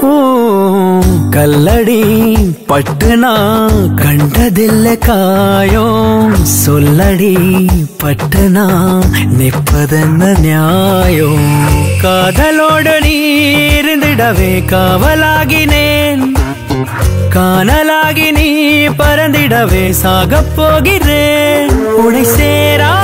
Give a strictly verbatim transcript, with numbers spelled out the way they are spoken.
கல்லடி பட்டுனா கண்டதில்ல காயம் சொல்லடி பட்டுனா நிற்பதென்ன நியாயம் காதலோடு நீ இருந்திடவே காவலாகினேன் காணலாகி நீ பறந்திடவே சாகப் போகிறேன் உன்னை சேரா